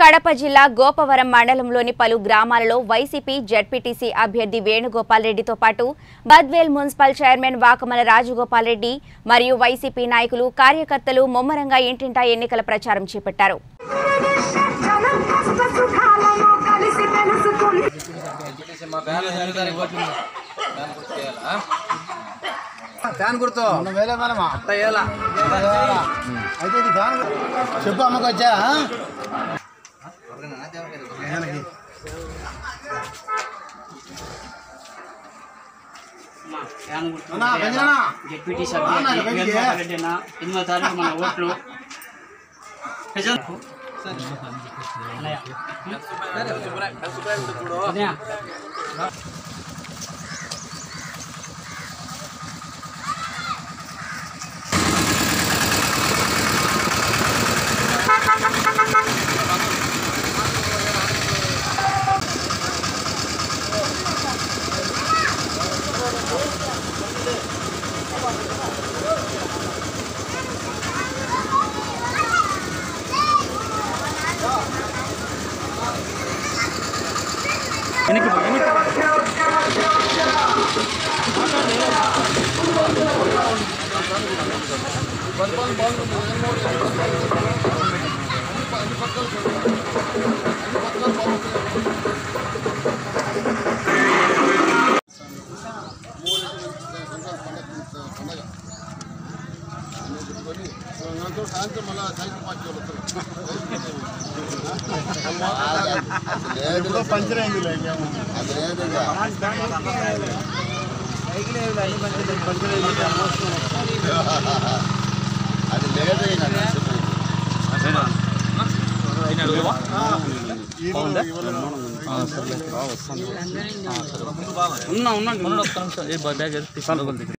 కడప జిల్లా గోపవరం మండలంలోని పలు గ్రామాలలో వైసీపీ జెడ్పీటీసీ అభ్యర్థి వేణుగోపాల్ రెడ్డితో పాటు బద్వేల్ మున్సిపల్ చైర్మన్ వాకమల రాజగోపాల్ రెడ్డి మరియు వైసీపీ నాయకులు కార్యకర్తలు ముమ్మరంగా ఇంటింటా ఎన్నికల ప్రచారం చేపట్టారు. ఫ్యాన్ గుర్తు వేలే మనమా అయితే ఇది ఫ్యాన్ చెప్పు అమ్మకు వచ్చా డిప్యూటీ సభ్యుడు 8వ తారీఖు మన ఓట్లు పంచర్ అయింది అది లేదు ఉన్నా